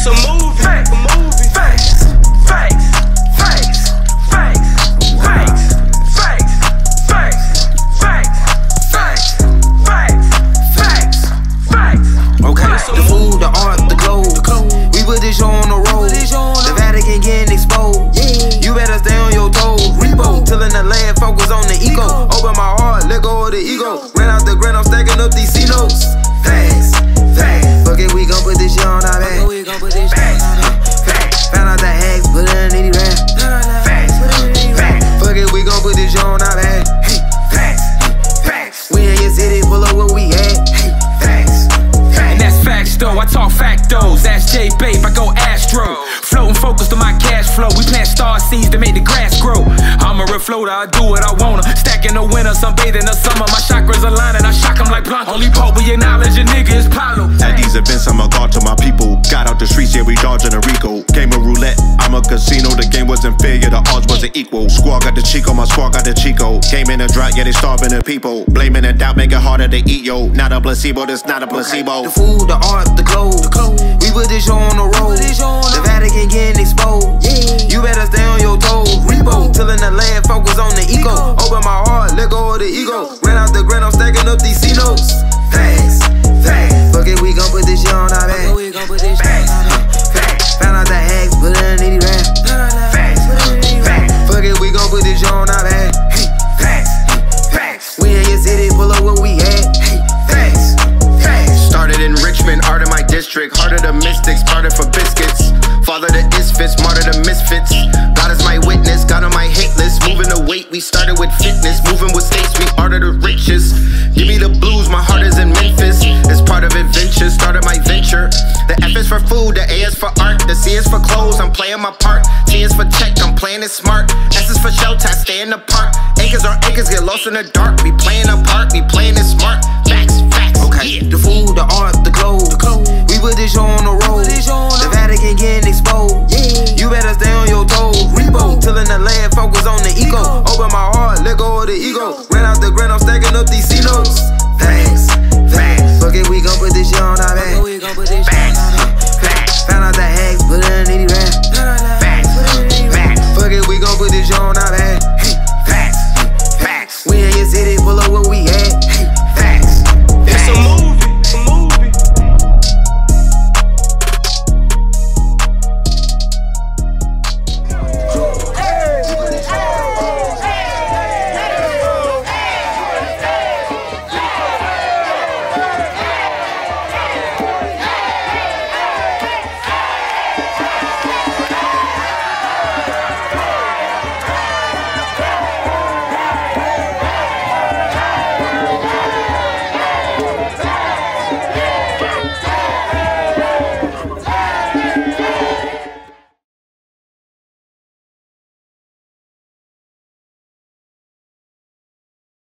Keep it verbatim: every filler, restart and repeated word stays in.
It's a movie. Facts. A movie. Facts. Facts. Facts. Facts. Facts. Facts. Facts. Facts. Facts. Facts. Facts. Facts. Okay. The food, the art, the clothes. We put this show on the road. The Vatican getting exposed. You better stay on your toes. Repo, tilling the land, focus on the ego. Open my heart, let go of the ego. Ran out the grand, I'm stacking up these C notes. Facts, facts. Fuck it, we gon' put this shit on our back. Facts, facts. Found out the hacks, put it in the rap. Facts, facts. Fuck it, we gon' put this shit on our back. Facts, facts. We in your city, pull up where we at. Facts, facts. And that's facts though, I talk factos. Ask J Babe, I go Astro. Floating focused on my cash flow. We plant star seeds to make the grass grow. I'm a refloater, I do what I wanna. Stack in the winter, sunbathe in the summer. My chakras align and I shock them like Blanco. Only Pope we acknowledge a nigga is Paulo. At these events, I'm a god to my people. Got out the streets, yeah, we dodging a Rico. Game of roulette, I'm a casino. The game wasn't fair, yeah, the odds wasn't equal. Squad got the Chico, my squad got the Chico. Game in a drought, yeah, they starving the people. Blaming and doubt, make it harder to eat, yo. Not a placebo, this not a placebo. The food, the art, the clothes. We put this show on the road. The Vatican getting exposed. You better stay on your toes. Repo, tilling the land, focus on the ego. Open my heart, let go of the ego. Ran out the grand, I'm stacking up these C notes. Facts, facts. Fuck it, we gon' put this shit on our back. Facts, facts. Found out the hacks, put it in the rap. Facts, facts. Fuck it, we gon' put this shit on our back. Facts, facts. We in your city, pull up where we at. Facts, facts. Started in Richmond, art of my district. Heart of the mystics, started for biscuits. Father the isfits, martyr the misfits. God is my witness, God on my hit list. Moving the weight, we started with fitness. Moving with states, we art of the richest. Give me the blues, my heart is in Memphis. It's part of adventure, started my venture. The F is for food, the A is for art. The C is for clothes, I'm playing my part. T is for tech, I'm playing it smart. S is for shelter, I stay in the park. Acres or acres get lost in the dark. We playing a part, we playing it